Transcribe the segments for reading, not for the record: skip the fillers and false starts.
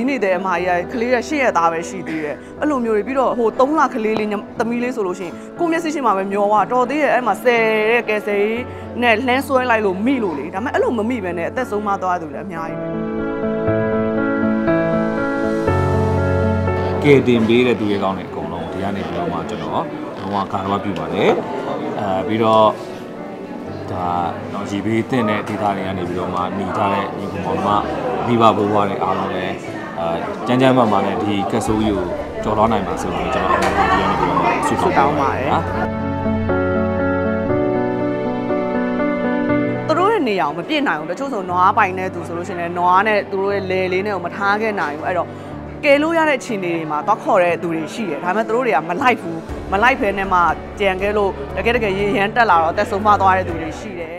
နေတဲ့မှာကလေးရရှေ့ရသားပဲရှိသေးတယ်အဲ့လိုမျိုးတွေပြီးတော့ဟို3လကလေးလေးသမီးလေးဆိုလို့ရှိရင်ကိုမျက်စိရှိမှပဲမျောသွားတော်သေးရဲ့အဲ့မှာ10တဲ့ကဲစိနဲ့လှမ်းဆွဲလိုက်လို့မိလို့လေဒါပေမဲ့အဲ့လိုမမိပဲနဲ့အသက်ဆုံးမသွားသူလည်းအများကြီးပဲကဲတင်ပေးတဲ့သူရဲ့ကောင်းတဲ့အကုန်လုံးဒီကနေပြီးတော့မှကျွန်တော်တော့ကာရဝပြုပါတယ်ပြီးတော့ဒါတော့ရီပေးတဲ့ဒေသတွေကနေပြီးတော့မှหนีထားတဲ့ညီကောင်မောင်မိဘဘိုးဘွားတွေအားလုံးလည်းကျန်းကျန်းမာမာနဲ့ဒီကက်ဆိုးကြီးကိုကြော်လွှားနိုင်ပါဆိုတော့ကျွန်တော်ဒီကနေပြီးတော့မှဆုတောင်းပါတယ်သူတို့ရဲ့နေရာကိုမပြည့်နိုင်ဘူးတချို့ဆိုနွားပိုင်တဲ့သူဆိုလို့ရှိရင်နွားနဲ့သူတို့ရဲ့လေလေးနဲ့ကိုမထားခဲ့နိုင်ဘူးအဲ့တော့ကဲလို့ရတဲ့ခြေနေတွေမှာသွားခေါ်တဲ့သူတွေရှိတယ်ဒါပေမဲ့သူတို့တွေကမလိုက်ဘူးမလိုက်ဖဲနဲ့မှကြံခဲလို့တကယ်ရေရမ်းတက်လာတော့အသက်ဆုံးမသွားတဲ့သူတွေရှိတယ်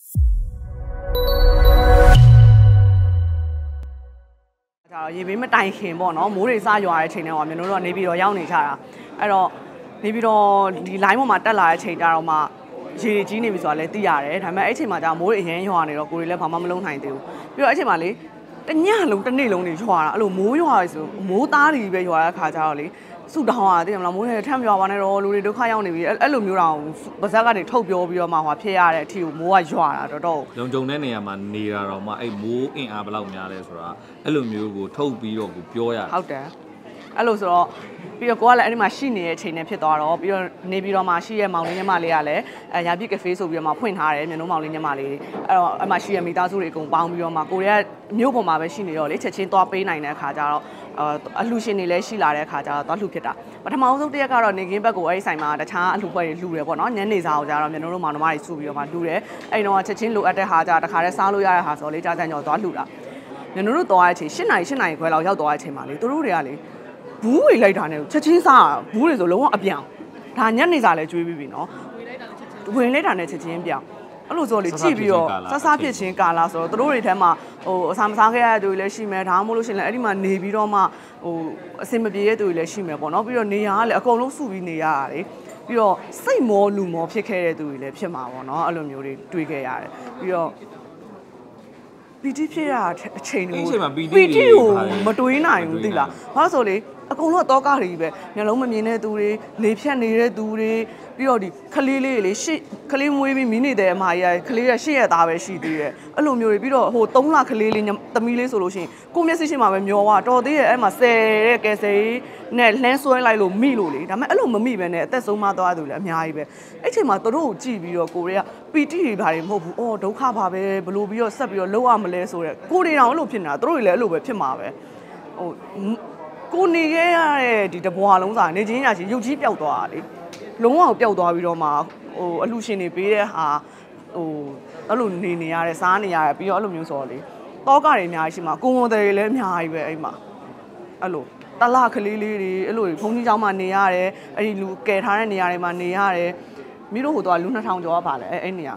ဒါတော့ရေဘေးမတိုင်ခင်ပေါ့နော်မိုးတွေစရွာတဲ့ချိန်တွေကမျိုးတို့ကနေပြီးတော့ရောက်နေကြတာအဲ့တော့နေပြီးတော့ဒီ line ပေါ်မှာတက်လာတဲ့ချိန်ကြတော့မှရေကြီးနေပြီဆိုတာလည်းသိရတယ်ဒါပေမဲ့အဲ့ချိန်မှာကြာမိုးတွေအရမ်းရွာနေတော့ကိုယ်တွေလည်းဘာမှမလုပ်နိုင်သေးဘူးပြီးတော့အဲ့ချိန်မှာလေတညလုံးတစ်နေ့လုံးနေရွာတာအဲ့လိုမိုးရွာဆိုမိုးသားတွေပဲရွာတဲ့ခါကျတော့လေဆူတောင်းရတယ်မလားမိုးထဲထမ်းရွာပါနဲ့တော့လူတွေဒုက္ခရောက်နေပြီအဲ့လိုမျိုးတော့ပါဇက်ကနေထုတ်ပြောပြီးတော့မှဟောဖြစ်ရတဲ့အထီကိုမိုးကရွာတာတော့လုံကြုံတဲ့နေရာမှာနေတာတော့မှအဲ့မိုးအင်အားဘယ်လောက်များလဲဆိုတာအဲ့လိုမျိုးကိုထုတ်ပြီးတော့ကိုပြောရတယ်ဟုတ်တယ်အဲ့လိုဆိုတော့ပြီးတော့ကိုကလည်းအဲ့ဒီမှာရှိနေတဲ့အချိန်နဲ့ဖြစ်သွားတော့ပြီးတော့နေပြီးတော့မှရှိရဲ့မောင်လေးညမလေးကလည်းရာပြစ်ကဖေးဆိုပြီးတော့မှဖွင့်ထားတယ်မြန်လုံးမောင်လေးညမလေးအဲ့တော့အဲ့မှာရှိရဲ့မိသားစုတွေအကုန်ပေါင်းပြီးတော့မှကိုတွေကမြို့ပေါ်မှာပဲရှိနေတော့လေချက်ချင်းသွားပေးနိုင်တဲ့အခါကျတော့အလှရှင်တွေလည်းရှိလာတဲ့အခါကျတော့သွားလှူဖြစ်တာပထမဆုံးတစ်ရက်ကတော့နေကင်းဘက်ကိုအဲ့ဒီဆိုင်မှာတခြားအလှပွဲတွေလှူတယ်ပေါ့နော်ညနေစာကိုကျတော့မြန်လုံးမောင်နှမတွေစုပြီးတော့မှလှူတယ်အဲ့တော့ချက်ချင်းလိုအပ်တဲ့ဟာကျတခါတည်းစားလို့ရတဲ့ဟာဆိုလေကြာကြာညောသွားလှူတာမြန်တို့သွားတဲ့အချိန်8နာရီခွဲလောက်ရောက်သွားတဲ့အချိန်မှာလေတို့တွေကလေဘူးဝေလိုက်တာနဲ့ချက်ချင်းစားဘူးတွေဆိုလုံးဝအပြောင်ဒါညနေစာလဲကျွေးပြီးပြီနော်ဝင်လိုက်တာနဲ့ချက်ချင်းပြောင်အဲ့လိုဆိုလေကြည့်ပြီးတော့ဆဆဖြစ်ချင်းကာလာဆိုတော့တို့တွေထဲမှာဟိုအစာမစားခဲ့ရတဲ့သူတွေလည်းရှိမယ်ဒါမှမဟုတ်လို့ရှိရင်လည်းအဲ့ဒီမှာနေပြီးတော့မှဟိုအစင်မပြေတဲ့သူတွေလည်းရှိမယ်ပေါ့နော်ပြီးတော့နေရကလည်းအကုန်လုံးစုပြီးနေရတာလေပြီးတော့စိတ်မောလူမောဖြစ်ခဲ့တဲ့သူတွေလည်းဖြစ်မှာပေါ့နော်အဲ့လိုမျိုးတွေတွေးခဲ့ရတယ်ပြီးတော့ပီတီဖြစ်ရအချိန်တွေပီတီကိုမတွေးနိုင်ဘူးသိလားဘာလို့ဆိုလေအကုန်လုံးတော့ကားတွေပဲမျက်လုံးမမြင်တဲ့သူတွေလေဖြတ်နေတဲ့သူတွေပြီးတော့ဒီခလေးလေးလေရှစ်ခလေးမွေးပြီးမီးနေတဲ့အမကြီးကခလေးရရှေ့ရသားပဲရှိသေးတယ်အဲ့လိုမျိုးတွေပြီးတော့ဟို3လကလေးလေးသမီးလေးဆိုလို့ရှိရင်ကိုမျက်စိရှိမှပဲမျောသွားတော်သေးရဲ့အဲ့မှာ10တဲ့ကဲစိနဲ့လှမ်းဆွဲလိုက်လို့မိလို့လေဒါပေမဲ့အဲ့လိုမမိပဲနဲ့အသက်ဆုံးမသွားသူလည်းအများကြီးပဲအဲ့ချိန်မှာတို့ကိုကြည့်ပြီးတော့ကိုတွေကပီတီတွေဘာတွေမဟုတ်ဘူးအော်ဒုက္ခပါပဲဘလို့ပြီးတော့ဆက်ပြီးတော့လောက်ရမလဲဆိုတော့ကိုတွေတောင်အဲ့လိုဖြစ်နေတာတို့တွေလည်းအဲ့လိုပဲဖြစ်မှာပဲဟိုကိုနေခဲ့ရတဲ့ဒီတဘွားလုံးစာနေချင်းညာချင်းရုပ်ကြီးပျောက်သွားတာလေလုံးဝပျောက်သွားပြီးတော့မှဟိုအလှရှင်တွေပေးတဲ့ဟာဟိုအဲ့လိုနေရတဲ့စားနေရပြီးတော့အဲ့လိုမျိုးဆိုတော့လေတောကတွေအများကြီးရှိမှာကိုဝန်တွေလည်းအများကြီးပဲအဲ့မှာအဲ့လိုတလကလေးလေးတွေအဲ့လိုဘုန်းကြီးကျောင်းမှာနေရတယ်အဲ့ဒီလူကယ်ထားတဲ့နေရာတွေမှာနေရတယ်မိတို့ဟိုတော့လူ2000ကျော်ပါလေအဲ့နေရာ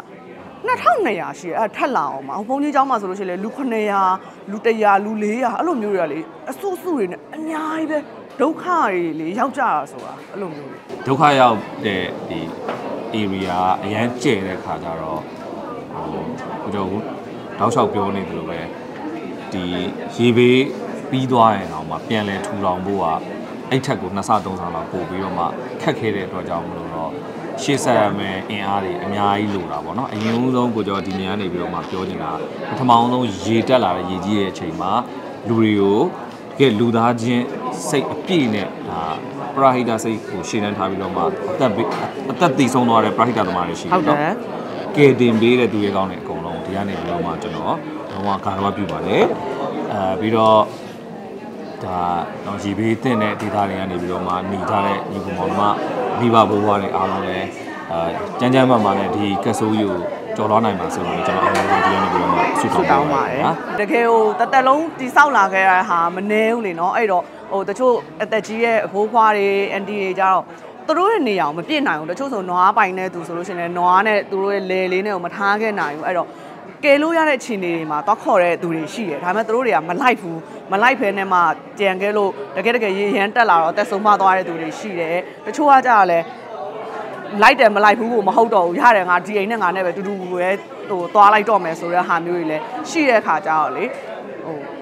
2200ရှိအဲ့ထက်လာအောင်မှာဘုန်းကြီးကျောင်းမှာဆိုလို့ရှိရင်လေလူ900လူ100လူ400အဲ့လိုမျိုးတွေကလေအစုစုတွေနဲ့အများကြီးပဲဒုက္ခတွေလေရောက်ကြတာဆိုတာအဲ့လိုမျိုးဒုက္ခရောက်တဲ့ဒီ area အရန်ကျဲတဲ့ခါကျတော့ဟိုတော့တောက်လျှောက်ပြောနေတယ်လို့ပဲဒီရေဘေးပြီးသွားရင်တော့မှပြန်လဲထူထောင်ဖို့ကအဲ့ထက်ကို2ဆ3ဆလောက်ပို့ပြီးတော့မှခက်ခဲတဲ့အတွက်ကြောင့်မလို့တော့ရှေ့ဆက်ရမယ်အင်အားတွေအများကြီးလိုတာပေါ့နော်အရင်ဆုံးကိုကြောဒီနေရာနေပြီးတော့မှပြောနေတာပထမဆုံးရေတက်လာတဲ့ရေကြီးရဲ့အချိန်မှာလူတွေကိုကဲလူသားချင်းစိတ်အပြည့်နဲ့ဒါပရာဟိတစိတ်ကိုရှင်းတန်းထားပြီးတော့မှအသက်တည်ဆုံးသွားတဲ့ပရာဟိတသမားတွေရှိတယ်နော်ကဲတင်ပေးတဲ့သူရဲ့ကောင်းတဲ့အကုန်လုံးဒီကနေပြီးတော့မှကျွန်တော်တော့ကာရဝပြုပါတယ်ပြီးတော့ဒါတော့ရီပေးတဲ့ဒေသတွေကနေပြီးတော့မှหนีထားတဲ့ညီကောင်မောင်မိဘဘိုးဘွားတွေအားလုံးလည်းကျန်းကျန်းမာမာနဲ့ဒီကက်ဆိုးကြီးကိုကြော်လွှားနိုင်ပါဆိုတော့ကျွန်တော်ဒီကနေပြီးတော့မှဆုတောင်းပါတယ်တကယ်ဟိုတက်လုံးတိဆောက်လာခဲ့ရတဲ့ဟာမနှဲဘူးလေနော်အဲ့တော့ဟိုတချို့အသက်ကြီးရဲ့အဖိုးဖွားတွေအန်တီတွေကြတော့သူတို့ရဲ့နေရာကိုမပြည့်နိုင်ဘူးတချို့ဆိုနွားပိုင်တဲ့သူဆိုလို့ရှိရင်လည်းနွားနဲ့သူတို့ရဲ့လေလေးနဲ့ကိုမထားခဲ့နိုင်ဘူးအဲ့တော့ကဲလို့ရတဲ့ခြေနေတွေမှာသွားခေါ်တဲ့သူတွေရှိတယ်ဒါပေမဲ့သူတို့တွေကမလိုက်ဘူးမလိုက်ဖဲနဲ့မှကြံခဲလို့တကယ်ရေရမ်းတက်လာတော့အသက်ဆုံးမသွားတဲ့သူတွေရှိတယ်တချို့ကကြတော့လဲလိုက်တယ်မလိုက်ဘူးကိုမဟုတ်တော့ဘူးရတယ်ငါဒီအိမ်နဲ့ငါနဲ့ပဲတူတူပဲဟိုသွားလိုက်တော့မယ်ဆိုတဲ့ဟာမျိုးတွေလည်းရှိတဲ့ခါကြတော့လေဟို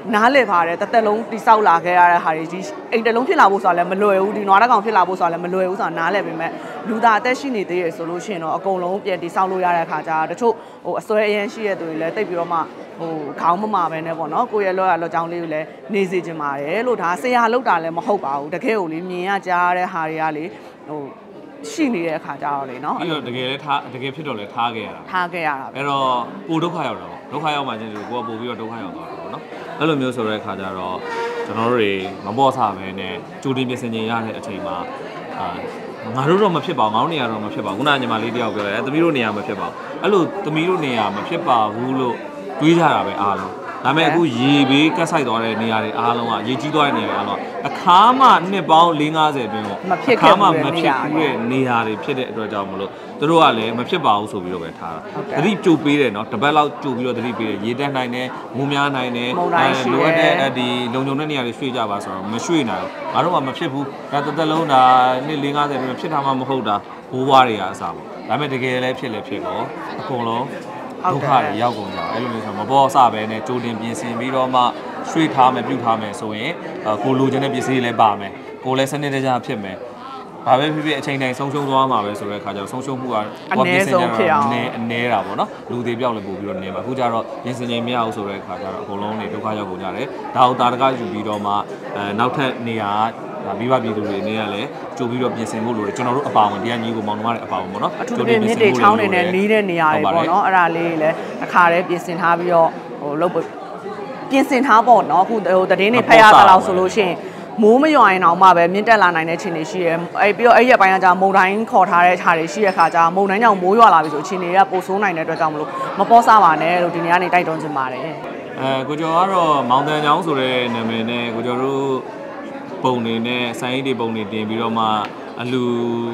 နားလည်ပါတယ်တစ်သက်လုံးတိဆောက်လာခဲ့ရတဲ့ဟာတွေဒီအိမ်တစ်လုံးဖြစ်လာဖို့ဆိုတာလည်းမလွယ်ဘူးဒီနွားတစ်ကောင်ဖြစ်လာဖို့ဆိုတာလည်းမလွယ်ဘူးဆိုတာနားလည်ပေမဲ့လူသားအသက်ရှိနေသေးရဆိုလို့ရှိရင်တော့အကုန်လုံးပြန်တိဆောက်လို့ရတဲ့အခါကျတချို့အစွဲအရန်ရှိရတဲ့သူတွေလည်းတိတ်ပြီးတော့မှခေါင်းမမာပဲနဲ့ပေါ့နော်ကိုယ့်ရဲ့လောကြောင်းလေးကိုလည်းနေစေချင်ပါတယ်လို့ဒါဆရာလောက်တာလည်းမဟုတ်ပါဘူးတကယ်ကိုလေမြင်ရကြားရတဲ့ဟာတွေကလေရှိနေတဲ့အခါကျတော့လေနော်အဲ့တော့တကယ်ဖြစ်တော့လဲထားခဲ့ရတာအဲ့တော့ပိုဒုက္ခရောက်တော့ဒုက္ခရောက်မှချင်းကိုကပို့ပြီးတော့ဒုက္ခရောက်သွားတော့နော်အဲ့လိုမျိုးဆိုတဲ့အခါကျတော့ကျွန်တော်တို့တွေမပေါ့ဆပဲနဲ့ကြိုတင်ပြင်ဆင်နေရတဲ့အချိန်မှာငါတို့တော့မဖြစ်ပါဘူးငါတို့နေရာတော့မဖြစ်ပါဘူးခုနကညီမလေးတယောက်ပြောတယ်သမီးတို့နေရာမဖြစ်ပါဘူးအဲ့လိုသမီးတို့နေရာမဖြစ်ပါဘူးလို့တွေးကြတာပဲအားလုံးဒါပေမဲ့အခုရေဘေးကတ်ဆိုင်သွားတဲ့နေရာတွေအားလုံးကရေကြီးသွားတဲ့နေရာတွေအားလုံးအခါမှနှစ်ပေါင်း4-50အတွင်းပေါ့အခါမှမဖြစ်ဘူးတဲ့နေရာတွေဖြစ်တဲ့အတွက်ကြောင့်မလို့သူတို့ကလည်းမဖြစ်ပါဘူးဆိုပြီးတော့ပဲထားတာသတိကြိုပေးတယ်နော်တပတ်လောက်ကြိုပြီးတော့သတိပေးတယ်ရေတက်နိုင်တယ်မိုးများနိုင်တယ်လိုအပ်တဲ့ဒီလုံခြုံတဲ့နေရာတွေရွှေ့ကြပါဆိုတော့မရွှေ့နိုင်ဘူးငါတို့ကမဖြစ်ဘူးဒါတစ်သက်လုံးဒါနှစ်4-50အတွင်းဖြစ်တာမှမဟုတ်တာဘိုးဘွားတွေကအစားပေါ့ဒါပေမဲ့တကယ်လည်းဖြစ်တော့အကုန်လုံးဒုက္ခတွေရောက်ကုန်ကြအဲ့လိုမျိုးဆိုမပေါ်စပဲနဲ့ကြိုတင်ပြင်ဆင်ပြီးတော့မှရွှေ့ထားမယ်ပြုတ်ထားမယ်ဆိုရင်ကိုလိုချင်တဲ့ပစ္စည်းလည်းပါမယ်ကိုလည်းစနစ်တကျဖြစ်မယ်ဘာပဲဖြစ်ဖြစ်အချိန်တိုင်းဆုံးရှုံးသွားမှာပဲဆိုတဲ့အခါကျတော့ဆုံးရှုံးမှုကအနည်းဆုံးဖြစ်အောင်အနေတာပေါ့နော်လူတွေပြောက်လည်းပို့ပြီးတော့နေမှာအခုကျတော့ပြင်ဆင်ချိန်မရဘူးဆိုတဲ့အခါကျတော့အကုန်လုံးနေဒုက္ခရောက်ကုန်ကြတယ်ဒါကိုတာတကယူပြီးတော့မှနောက်ထပ်နေရာမိဘပြည်သူတွေနေရလဲကြိုပြီးတော့ပြင်ဆင်ဖို့လိုတယ်ကျွန်တော်တို့အပါဝင်တရားညီကိုမောင်နှမတွေအပါဝင်ပေါ့နော်အထူးသဖြင့်မြစ်တွေချောင်းတွေနဲ့နီးတဲ့နေရာတွေပေါ့နော်အဲ့ဒါလေးလည်းအခါတည်းပြင်ဆင်ထားပြီးတော့လုပ်ပြင်ဆင်ထားပေါ့နော်အခုသတင်းတွေဖတ်ရတာလို့ဆိုလို့ရှိရင်မိုးမရွာရင်တော့မှပဲမြင့်တက်လာနိုင်တဲ့အခြေအနေရှိရဲပြီးတော့အဲ့ရက်ပိုင်းကကြာမုန်တိုင်းခေါ်ထားတဲ့ခြာတွေရှိရခါကြာမုန်တိုင်းကြောင့်မိုးရွာလာပြီဆိုအခြေအနေကပိုဆိုးနိုင်တဲ့အတွက်ကြောင့်မလို့မပေါ်စားပါနဲ့လို့ဒီနေ့ကနေတိုက်တွန်းချင်ပါတယ်ကိုကျော်ကတော့မောင်တန်ချောင်းဆိုတဲ့နာမည်နဲ့ကိုကျော်တို့ပုံနေနဲ့စိုင်းတွေပုံနေတင်ပြီးတော့မှအလူ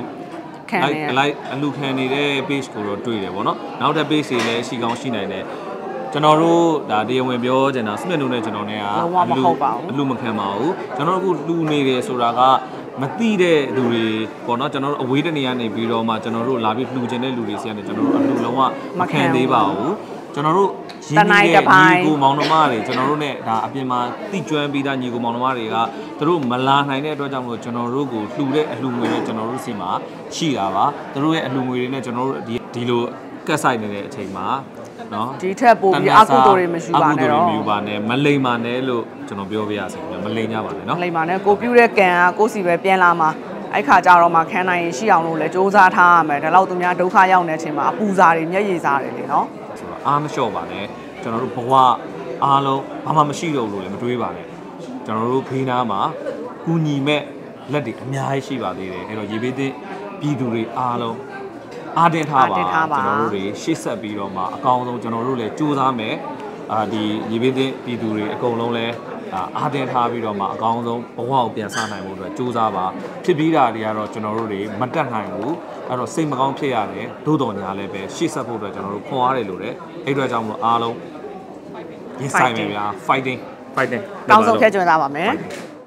ခံနေတဲ့ page ကိုတော့တွေ့တယ်ပေါ့နော်နောက်တဲ့ page တွေလည်းရှိကောင်းရှိနိုင်တယ်ကျွန်တော်တို့ဒါတရားဝင်ပြောချင်တာစမစ်လို့နဲ့ကျွန်တော်နဲ့ကအလူမခံပါဘူးကျွန်တော်တို့အခုလူနေတယ်ဆိုတာကမသိတဲ့လူတွေပေါ့နော်ကျွန်တော်တို့အဝေးတနေရာနေပြီးတော့မှကျွန်တော်တို့လာပြီးလူကျင်တဲ့လူတွေစီကနေကျွန်တော်တို့အလူလုံးဝမခံသေးပါဘူးကျွန်တော်တို့ရင်းနှီးတဲ့ညီကိုမောင်နှမတွေကျွန်တော်တို့ ਨੇ ဒါအပြင်မှာတိကျွမ်းပြီးသားညီကိုမောင်နှမတွေကသူတို့မလာနိုင်တဲ့အတွက်ကြောင့်မလို့ကျွန်တော်တို့ကိုလှူတဲ့အလှူငွေနဲ့ကျွန်တော်တို့စီမှာရှိတာပါသူတို့ရဲ့အလှူငွေတွေနဲ့ကျွန်တော်တို့ဒီလိုကတ်ဆိုင်နေတဲ့အချိန်မှာနော်ဒီထက်ပိုပြီးအကုသိုလ်တွေမရှိပါနဲ့တော့မလိမ်ပါနဲ့လို့ကျွန်တော်ပြောပြရစီမလိမ်ကြပါနဲ့နော်မလိမ်ပါနဲ့ကိုပြူတဲ့ကံကကိုစီပဲပြန်လာမှာအဲ့ခါကြတော့မှခန်းနိုင်ရင်ရှိအောင်လို့လဲစူးစမ်းထားရမယ်ဒါတော့သူများဒုက္ခရောက်နေတဲ့အချိန်မှာအပူစာတွေမျက်ရည်စာတွေလေနော်ဆိုတော့အားမလျှော့ပါနဲ့ကျွန်တော်တို့ဘဝအားလုံးဘာမှမရှိတော့လို့လည်းမတွေးပါနဲ့ကျွန်တော်တို့ဖေးနာမှာကူညီမဲ့လက်တွေအများကြီးရှိပါသေးတယ်အဲ့တော့ရေဘေးသင့်ပြည်သူတွေအားလုံးအားတင်ထားပါကျွန်တော်တို့တွေရှေ့ဆက်ပြီးတော့မှအကောင်းဆုံးကျွန်တော်တို့လည်းစူးစမ်းမယ်ဒီရေဘေးသင့်ပြည်သူတွေအကုန်လုံးလည်းအားတင်ထားပြီးတော့မှအကောင်းဆုံးဘဝကိုပြန်ဆနိုင်ဖို့အတွက်စူးစမ်းပါဖြစ်ပြီးတာတွေကတော့ကျွန်တော်တို့တွေမတက်နိုင်ဘူးအဲ့တော့စိတ်မကောင်းဖြစ်ရတယ်သို့တော်ညာလည်းပဲရှေ့ဆက်ဖို့အတွက်ကျွန်တော်တို့ခွန်အားတယ်လို့လည်းအဲ့အတွက်ကြောင့်မလို့အားလုံးရင်ဆိုင်မယ်ဗျာ fighting တောင်းဆုံးဖြတ်ကြွသားပါမယ်